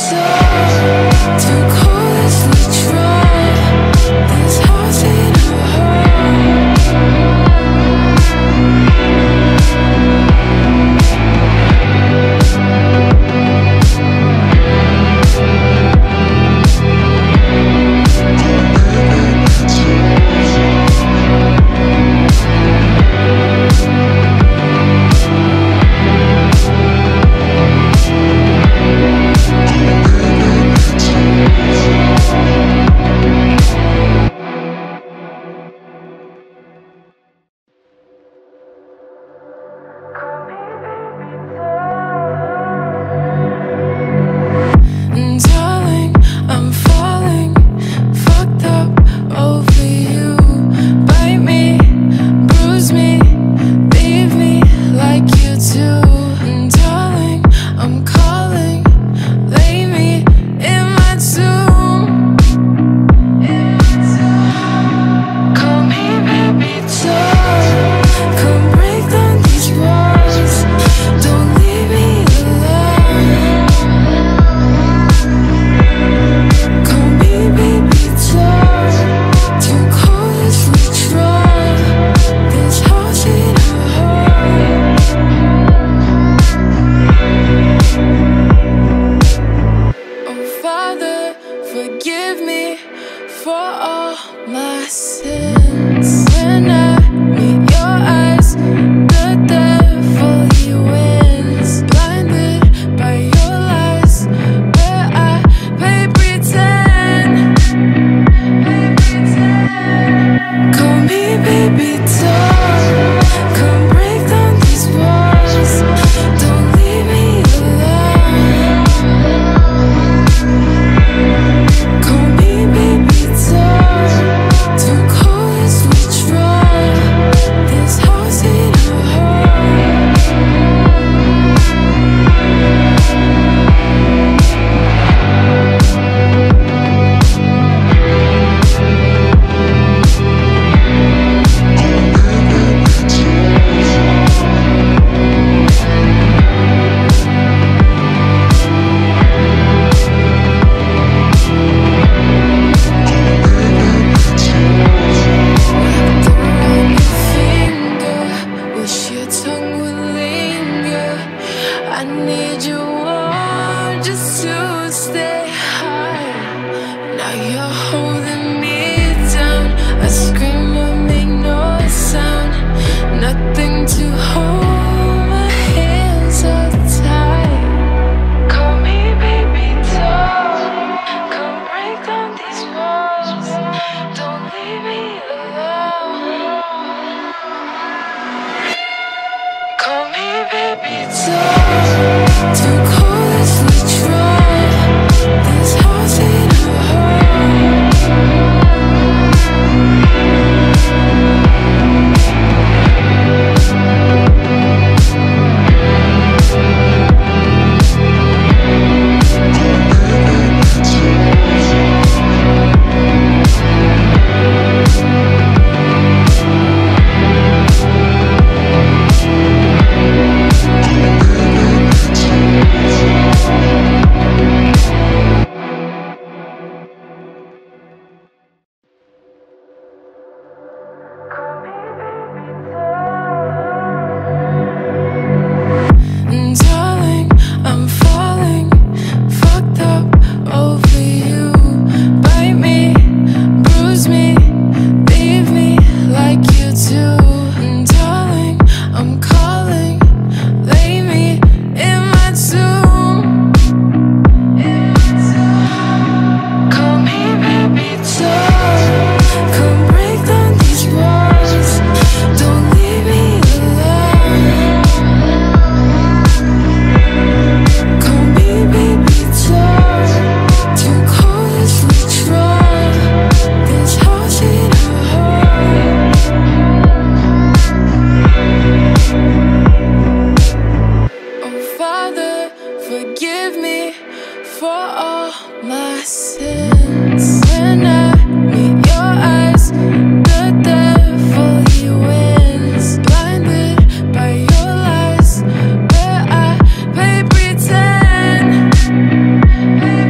Hey.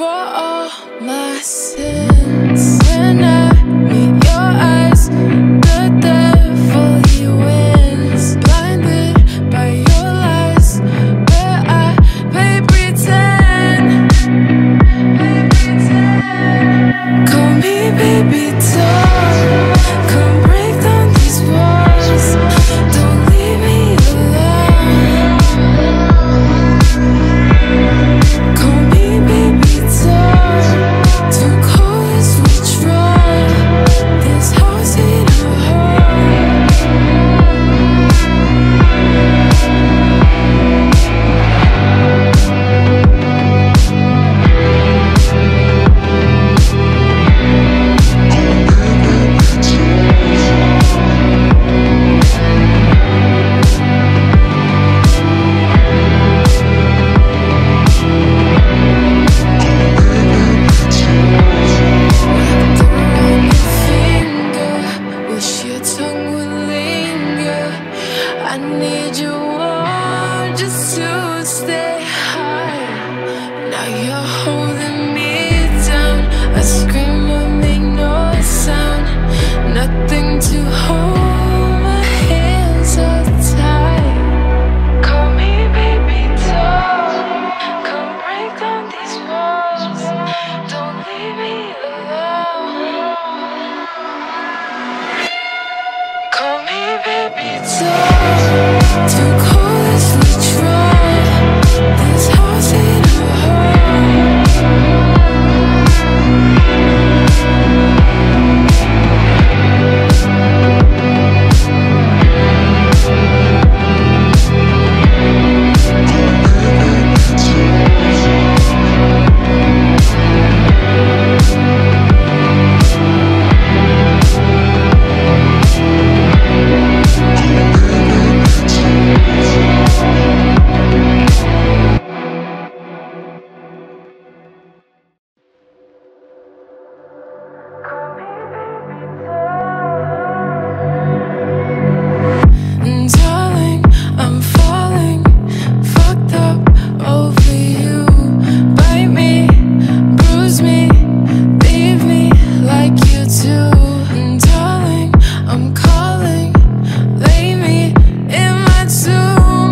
for all my sins. When I meet your eyes, the devil he wins. Blinded by your lies, where I play pretend. Call me baby doll, come break down these walls. Don't leave me alone. Call me baby doll, too cold as withdraw. This house ain't a home. I need you warm just to stay high. Now you're holding me down. I scream but make no sound. Nothing to hold, my hands are tied. Call me baby doll, come break down these walls. Don't leave me alone. Call me baby doll, too cold as withdraw. This house ain't a home. Darling, I'm falling, fucked up over you. Bite me, bruise me, leave me like you do. Darling, I'm calling, lay me in my tomb.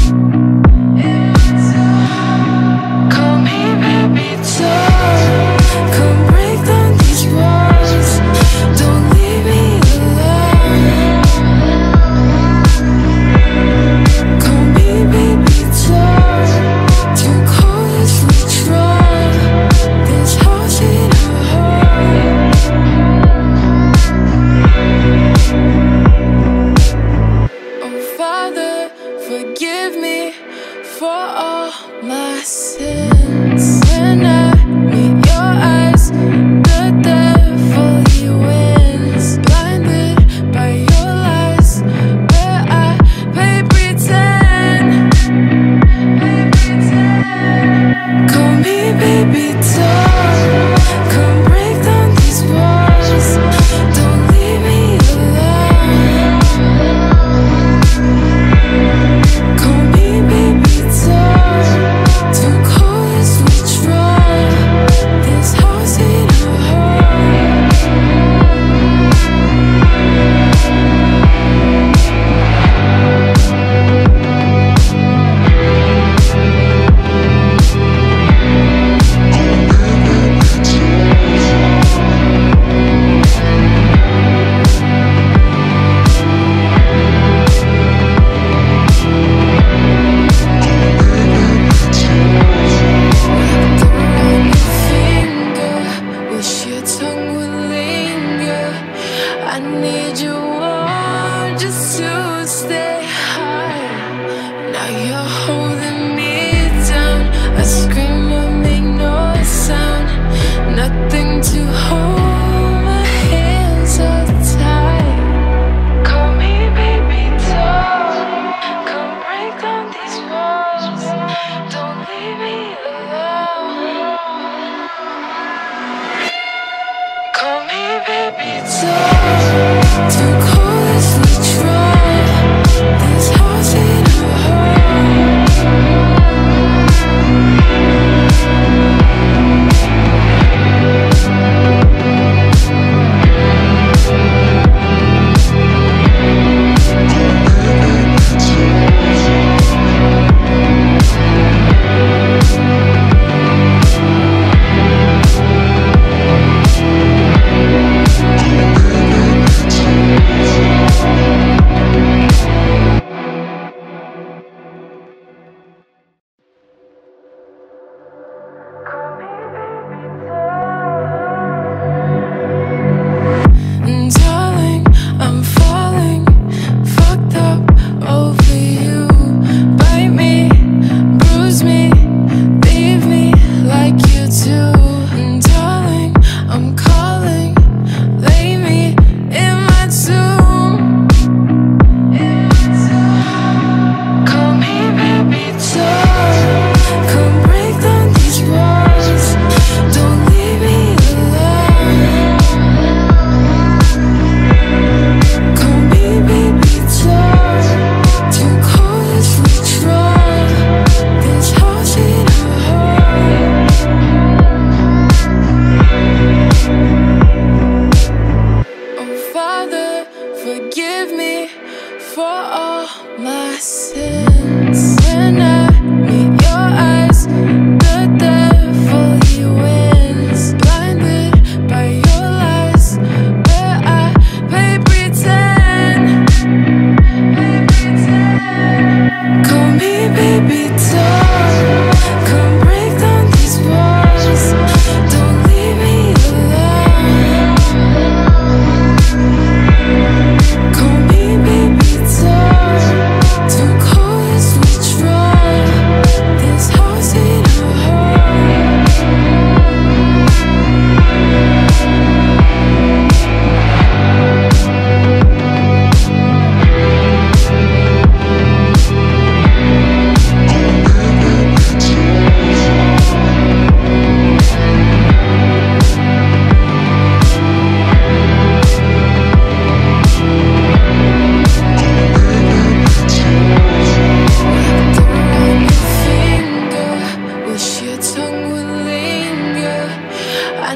Call me baby doll, come break down these walls. Don't leave me alone. Call me baby doll, too cold as withdraw. This house ain't a home. Oh Father, forgive me for all my sins. When I meet your eyes, the devil he wins. Blinded by your lies, where I play pretend. Call me baby doll, come break down these walls. Don't leave me alone. Call me baby doll, too cold as withdraw. This house ain't a home. Wish your tongue would linger. I need you warm just to stay high. Now you're holding me down. I scream but make no sound. Nothing to hold, my hands are tied. Call me baby doll, come break down these walls. Don't leave me alone. Call me baby doll, too cold as withdraw. This house ain't a home.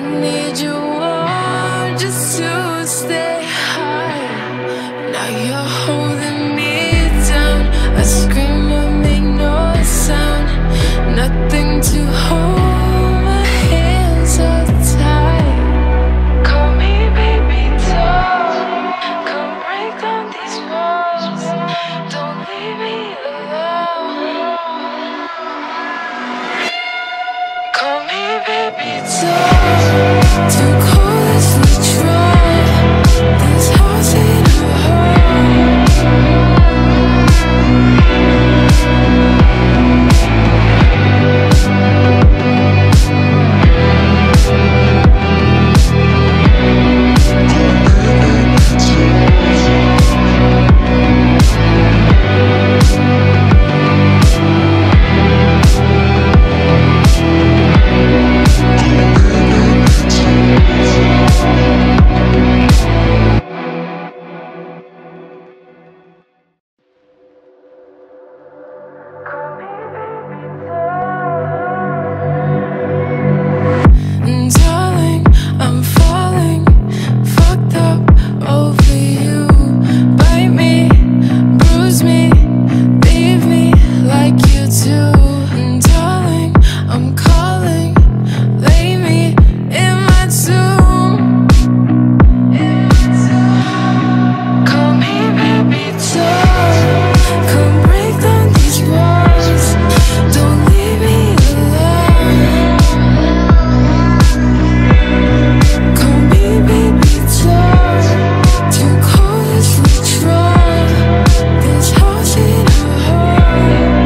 need you warm just to stay high. Now you're holding me down. I scream but make no sound. Nothing to hold, my hands are tied. Call me baby doll. Come break down these walls. Don't leave me alone. Call me baby doll. Too cold as we try. This house ain't a home. Darling, I'm falling, fucked up over you. Bite me, bruise me, leave me like you do. Darling, I'm calling, lay me in my tomb. Call me baby doll. Come break down these walls. Don't leave me alone. Call me baby doll. Too cold as we try. This house ain't a home.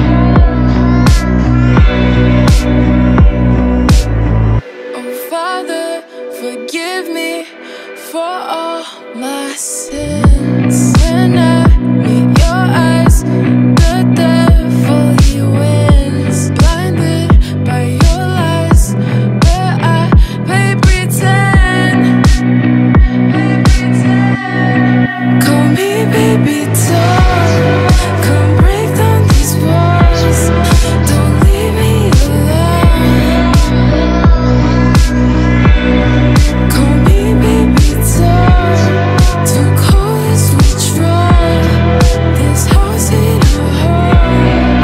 Oh Father, forgive me for all my sins. When I meet your eyes, the devil he wins. Blinded by your lies, where I play pretend. Call me baby doll. Come break down these walls. Don't leave me alone. Call me baby doll. Too cold as we try. This house ain't a home.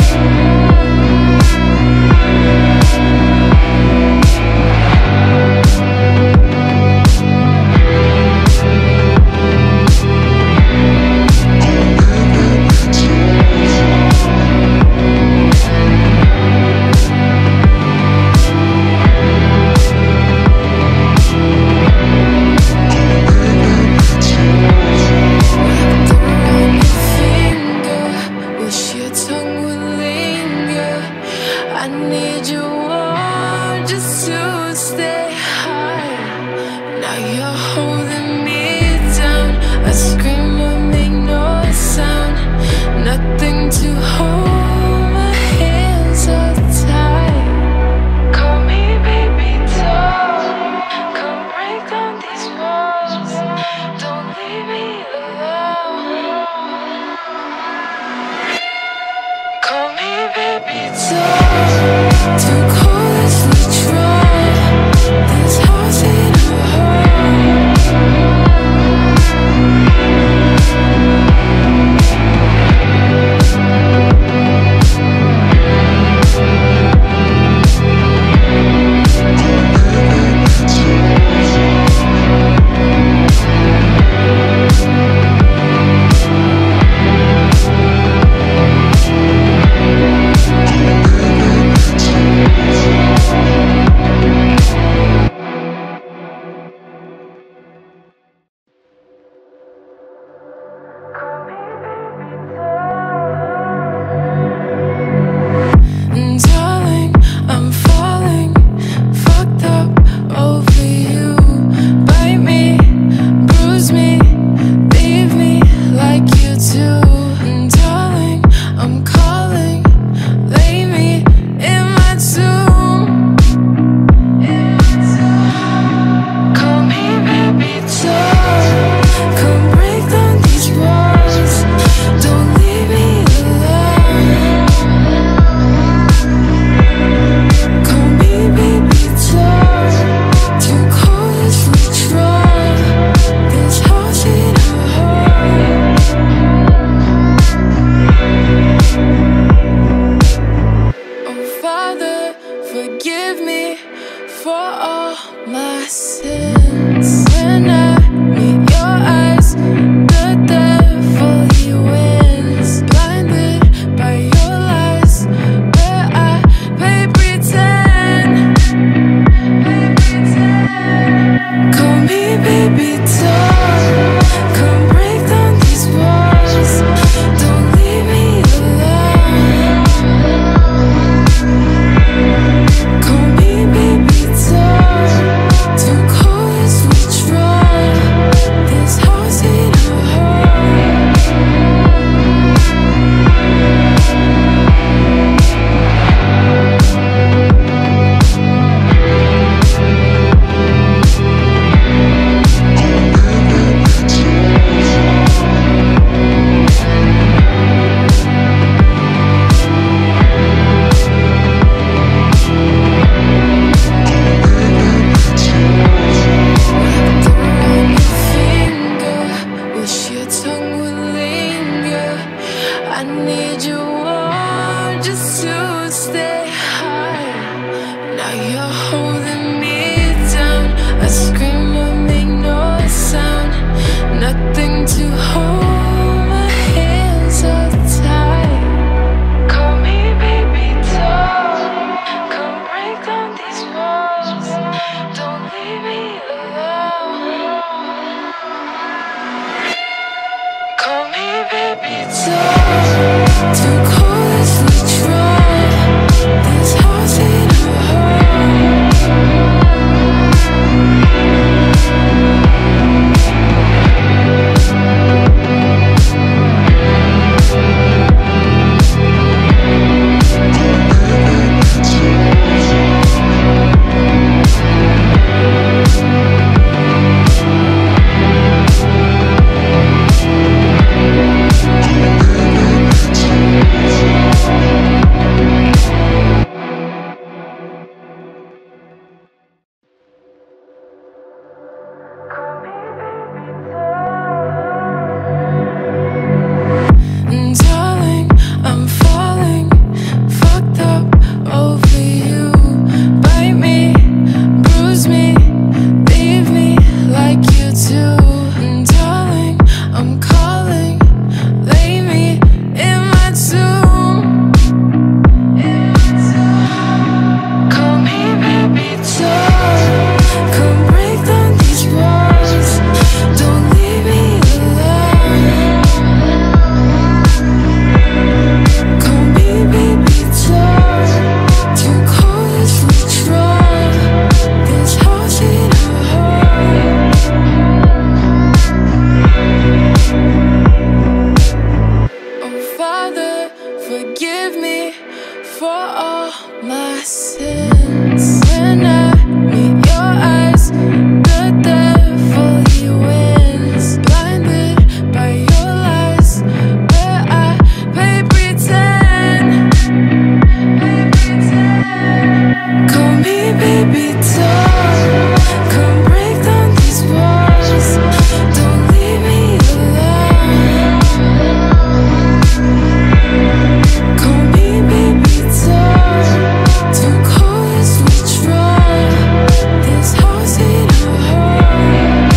Wish your tongue would linger. I need you warm just to stay high. Now you're holding me down. I scream but make no sound. Nothing to hold, my hands are tied. Call me baby doll. Come break down these walls. Don't leave me alone. Call me baby doll. Too cold as we try. This house ain't a home. all my sins. When I meet your eyes, the devil he wins. Blinded by your lies, where I play pretend. Call me baby doll, come break down these walls. Don't leave me alone. Call me baby doll, too cold is withdrawn. This house ain't a home. I need you warm just to stay high. Now you're holding me down. I scream, I make no sound. Nothing to hold, my hands are tied. Call me baby doll, come break down these walls. Don't leave me alone. Call me baby doll, too cold is withdrawn. This house ain't a home. Darling, I'm falling, fucked up over you. Bite me, bruise me, leave me like you do. Darling, I'm calling, lay me in my tomb. Call me baby doll, come break down these walls. Don't leave me alone. Call me baby doll, too cold is withdrawn. This house ain't a home. Oh Father, forgive me for all my sins. When I meet your eyes, the devil he wins. Blinded by your lies, where I play pretend. Call me baby doll, come break down these walls. Don't leave me alone. Call me baby doll, too cold is withdrawn. This house ain't a home.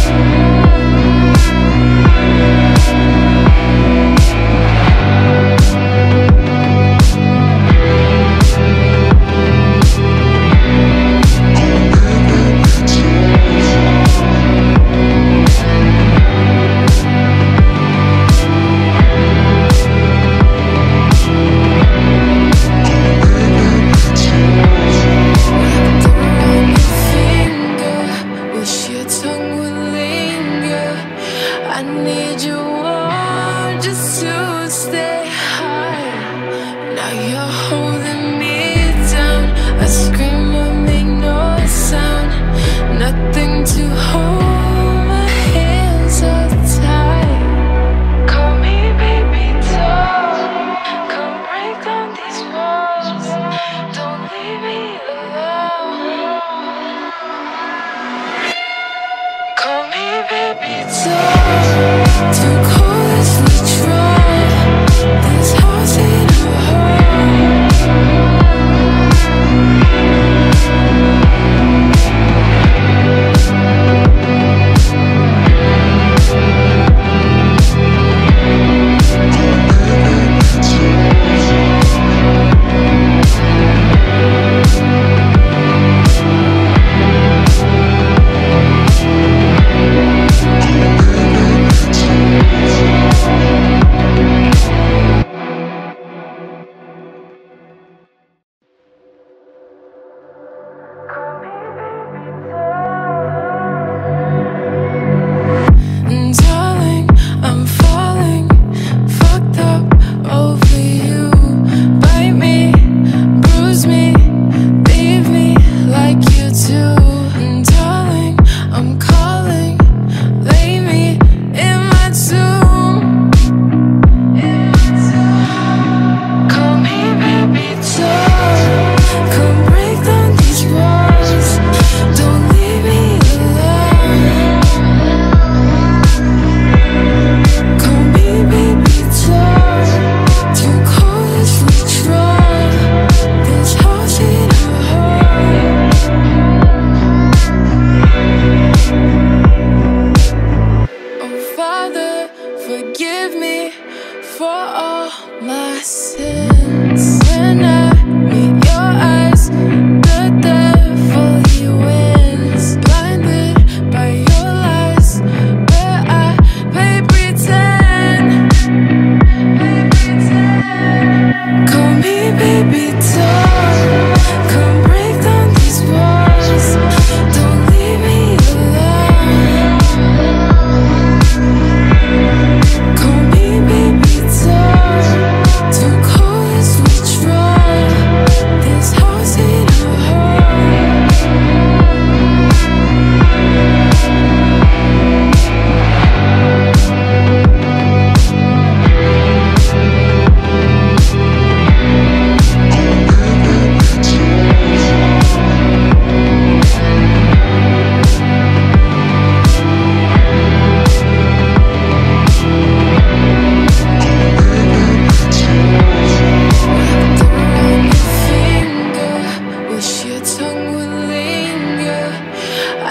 Wish your tongue would linger. I need you warm just to stay high. Now you're holding me down. I scream, I make no sound. Nothing to hold, my hands are tied. Call me baby doll, come break down these walls. Don't leave me alone. Call me baby doll, too cold is withdrawn. This house ain't a home.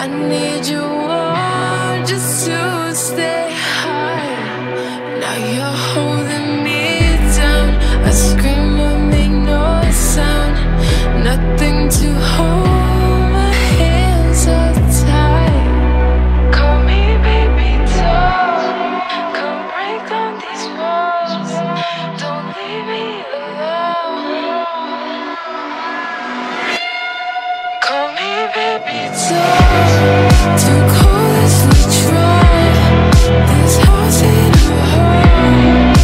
I need you warm just to stay high. Now you're holding me down. I scream but make no sound. Nothing to hold, my hands are tied. Call me baby doll. Come break down these walls. Don't leave me alone. Call me baby doll. Too cold as withdrawal. This house ain't a home.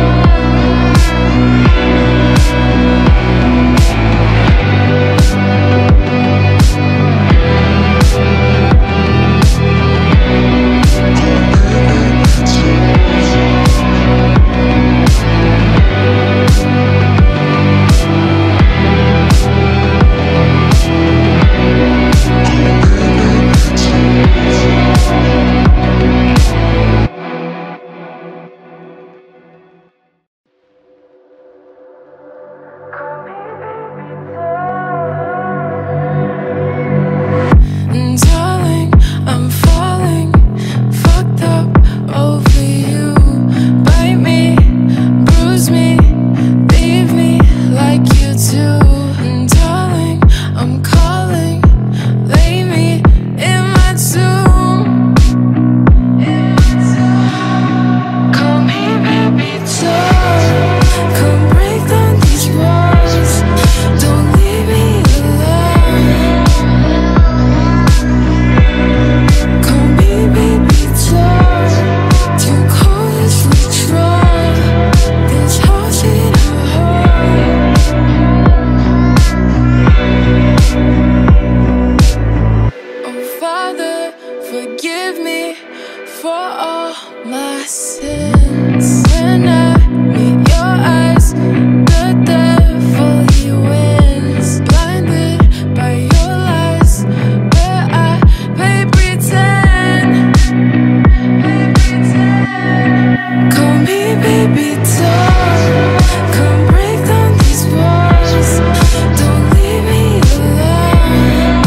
Darling, I'm falling, fucked up over you. Bite me, bruise me, leave me like you do. Darling, I'm calling, lay me in my tomb. Call me baby doll. Come break down these walls. Don't leave me alone. Call me baby doll. Too cold as withdrawal. This house ain't a home. Oh Father, forgive me for all my sins. When I meet your eyes, the devil he wins. Blinded by your lies, where I play pretend. Call me baby doll. Come break down these walls. Don't leave me alone.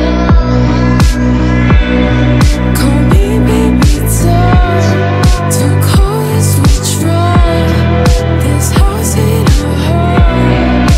Call me baby doll. Too cold as withdrawal. This house ain't a home.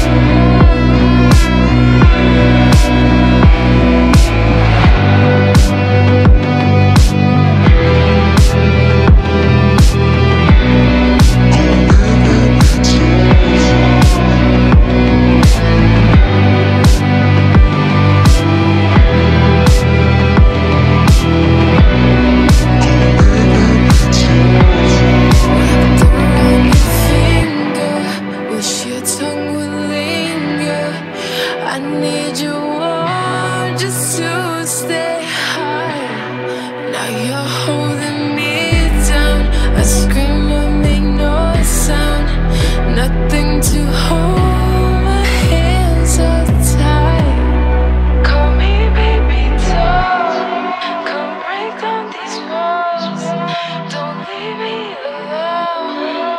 Wrapped around your finger, wish your tongue would linger. I need you warm just to stay high. Now you're holding me down. I scream but make no sound. Nothing to hold, my hands are tied. Call me baby doll. Come break down these walls. Don't leave me alone.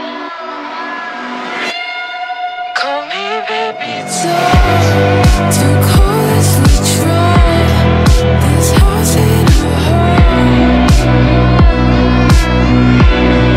Call me baby doll. Too cold as withdrawal. This house ain't a home.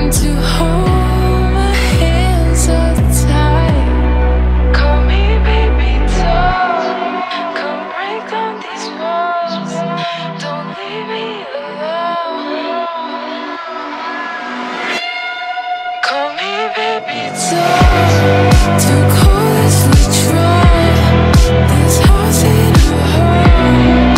Nothing to hold, my hands are tied. Call me baby doll, come break down these walls. Don't leave me alone. Call me baby doll, too cold as we try. This house ain't a home.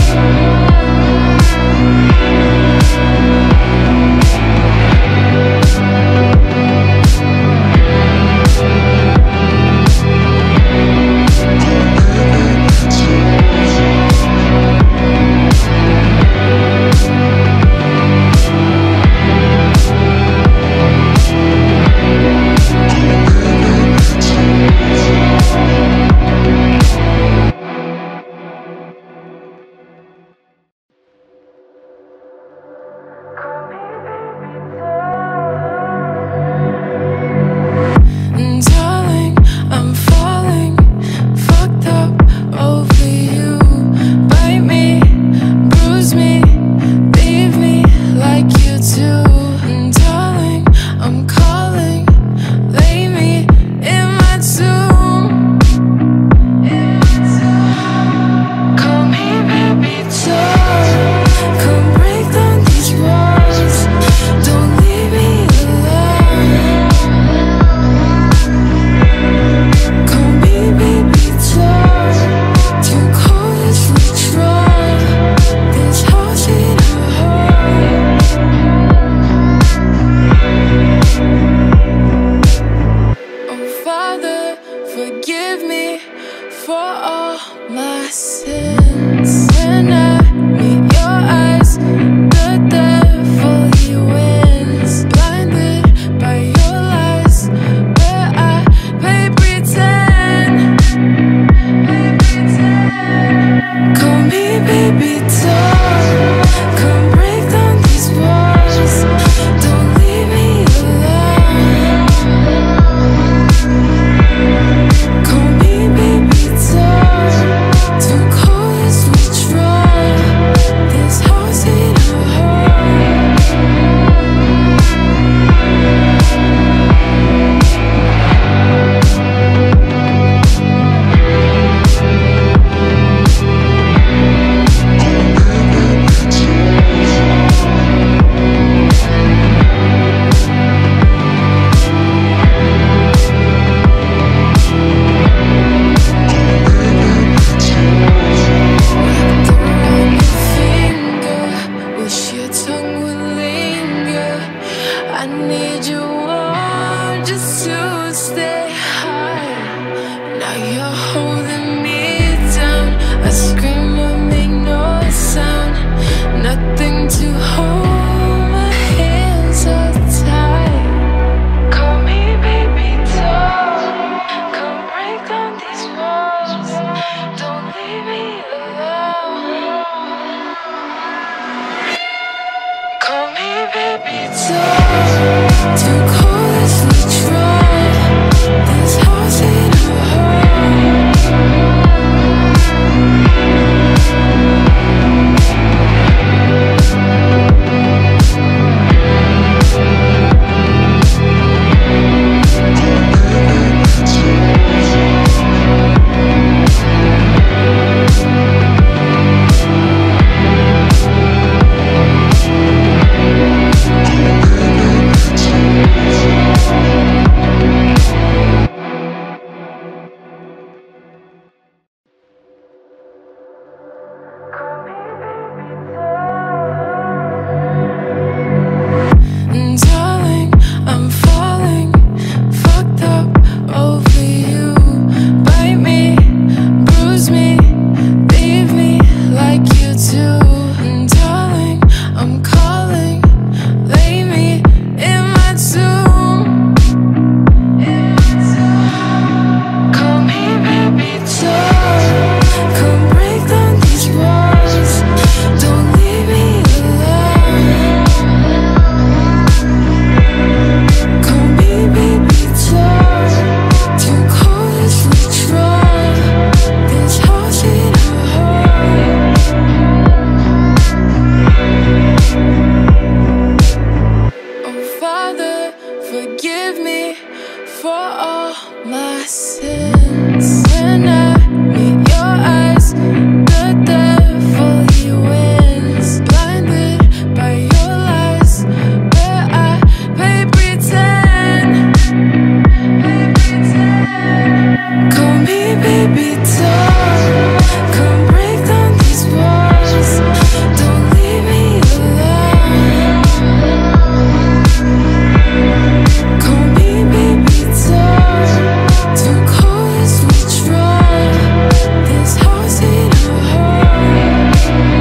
Darling, I'm falling, fucked up over you. Bite me, bruise me, leave me like you do. Darling, I'm calling, lay me in my tomb. Call me baby doll, come break down these walls. Don't leave me alone. Call me baby doll, too cold as we try. This house ain't a home. Oh Father, forgive me for all my sins. When I meet your eyes, the devil he wins. Blinded by your lies, where I play pretend. Call me baby doll, come break down these walls. Don't leave me alone. Call me baby doll, too cold as we try. This house ain't a home. Wish your tongue would linger. I need you warm just to stay high. Now you're holding me down. I scream but make no sound. Nothing to hold, my hands are tied. Call me baby doll, come break down these walls. Don't leave me alone. Call me baby doll, too cold as we try. This house ain't a home. Darling, I'm falling, fucked up over you. Bite me, bruise me, leave me like you do. Darling, I'm calling, lay me in my tomb. Call me baby doll, come break down these walls. Don't leave me alone. Call me baby doll, too cold as we try. This house ain't a home. Oh Father, forgive me for all my sins. When I meet your eyes, the devil he wins. Blinded by your lies, where I play pretend. Call me baby doll, come break down these walls. Don't leave me alone. Call me baby doll, too cold is withdrawn. This house ain't a home.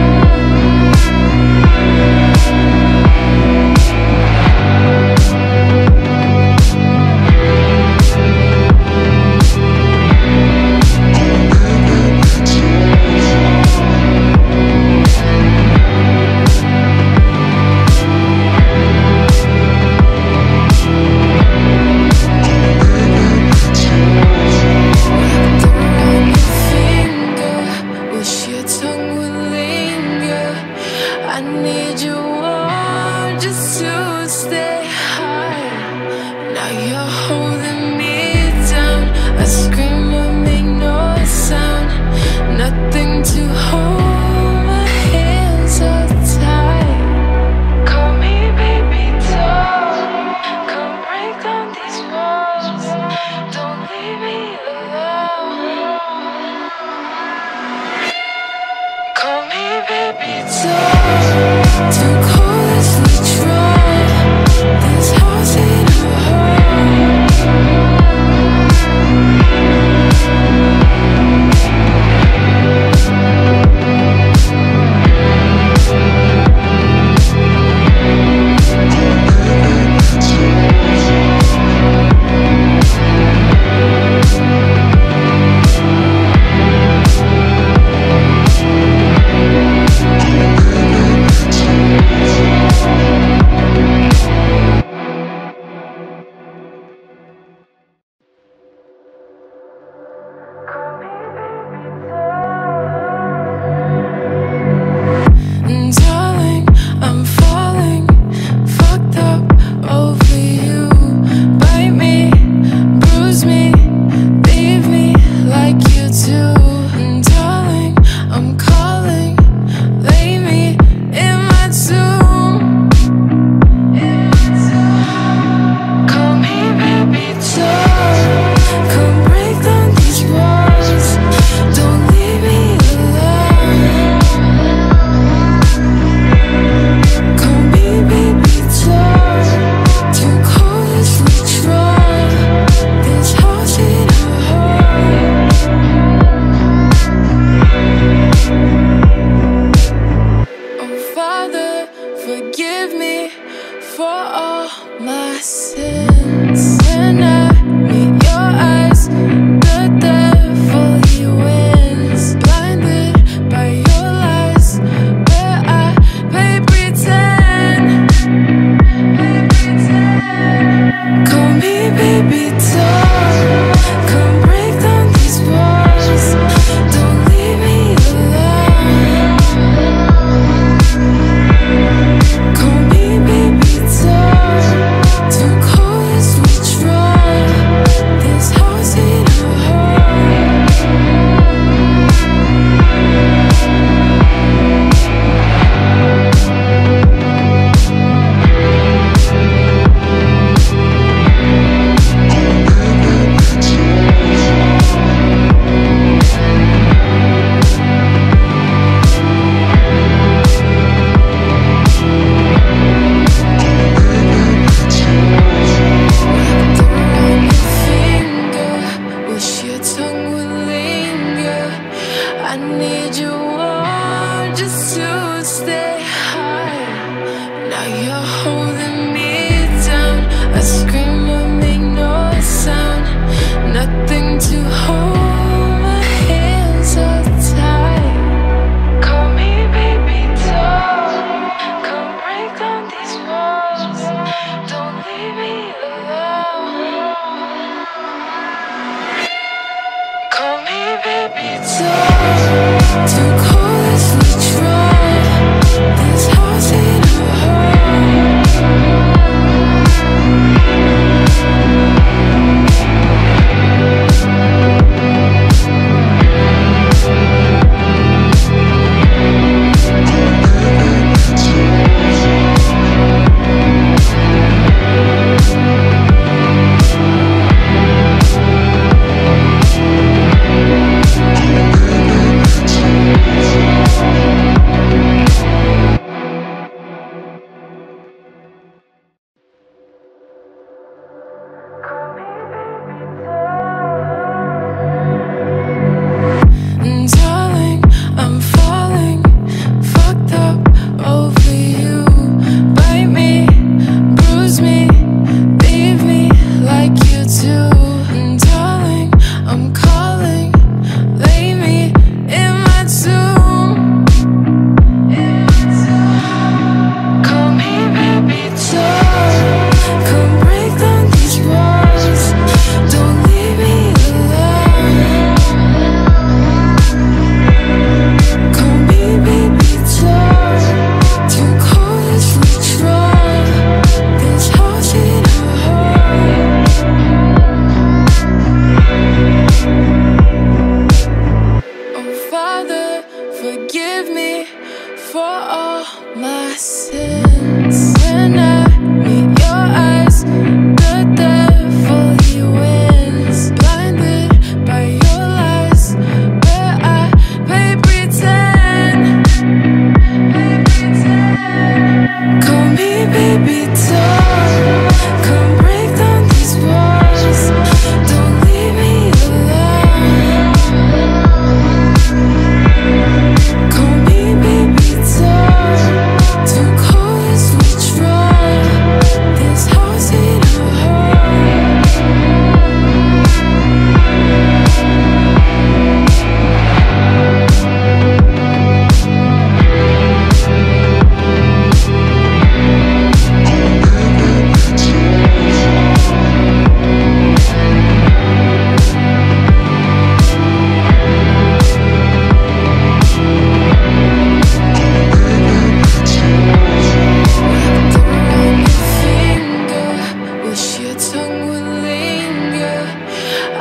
I need you warm just to stay high. Now you're holding me down. I scream but make no sound. Nothing to hold, my hands are tied. Call me baby doll, come break down these walls. Don't leave me alone. Call me baby doll, too cold is withdrawn. This house ain't a home. Darling, I'm falling, fucked up over you. Bite me, bruise me, leave me like you do. Darling, I'm calling, lay me in my tomb. Call me baby doll, come break down these walls. Don't leave me alone. Call me baby doll, too cold is withdrawn. This house ain't a home. Oh Father, forgive me for all my sins. When I meet your eyes, the devil he wins. Blinded by your lies, where I play pretend. Call me baby doll, come break down these walls. Don't leave me alone. Call me baby doll, too cold is withdrawn. This house ain't a home. Wish your tongue would linger. I need you warm just to stay high. Now you're holding me down. I scream but make no sound. Nothing to hold, my hands are tied. Call me baby doll, come break down these walls. Don't leave me alone. Call me baby doll, too cold is withdrawn. This house ain't a home.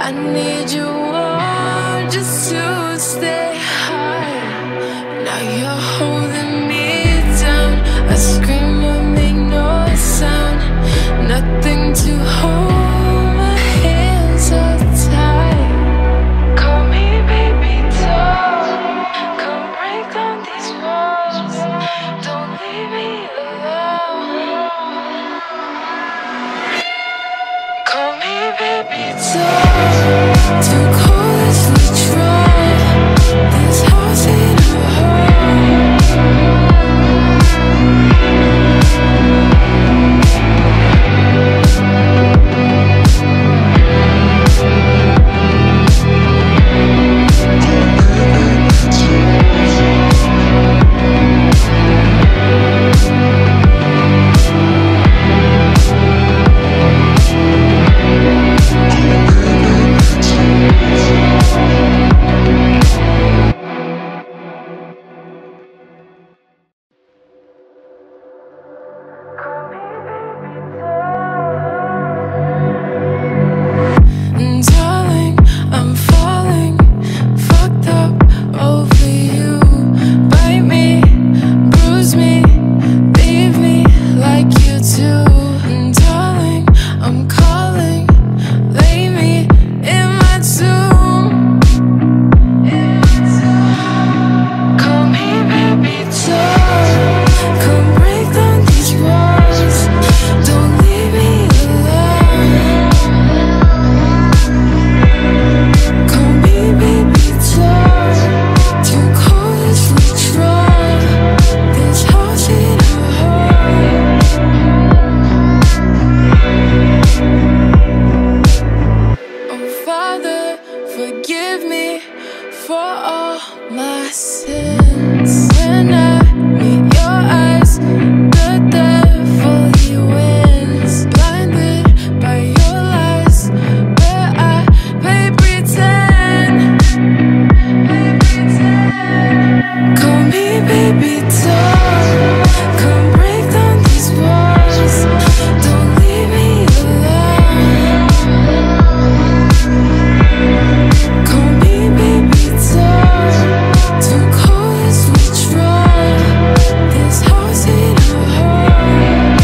I need you warm just to stay high. Now you're holding me down. I scream but make no sound. Nothing to hold, my hands are tied. Call me baby doll. Come break down these walls. Don't leave me alone. Call me baby doll. Too cold as withdrawal. This house ain't a home. Darling, I'm falling, fucked up over you. Bite me, bruise me, leave me like you do. Darling, I'm calling, lay me in my tomb. Call me baby doll. Come break down these walls. Don't leave me alone. Call me baby doll. Too cold as withdrawal. This house ain't a home. Oh Father, forgive me for all my sins. When I meet your eyes, the devil he wins. Blinded by your lies, where I play pretend. Call me baby doll. Come break down these walls. Don't leave me alone. Call me baby doll. Too cold as withdrawal. This house ain't a home.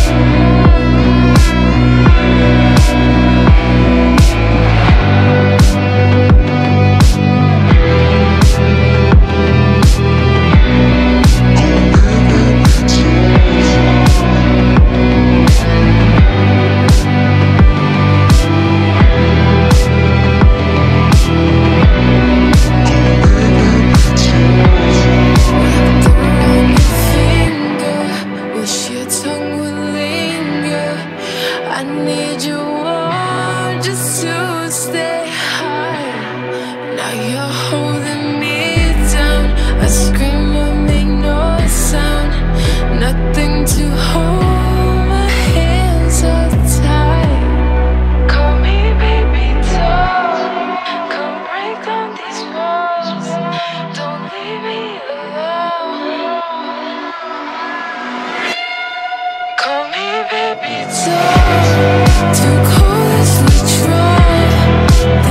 Wrapped around your finger, wish your tongue would linger. I need you warm just to stay high. Now you're holding me down. I scream but make no sound. Nothing to hold, my hands are tied. Call me baby doll. Come break down these walls. Don't leave me alone. Call me baby doll. Too cold as withdrawal.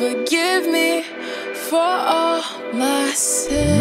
forgive me for all my sins.